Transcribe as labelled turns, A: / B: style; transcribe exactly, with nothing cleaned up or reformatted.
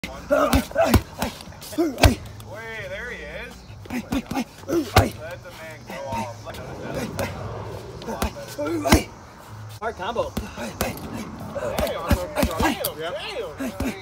A: Wait, there he is. Let the man go off.
B: Hard combo.
A: Damn, damn, damn.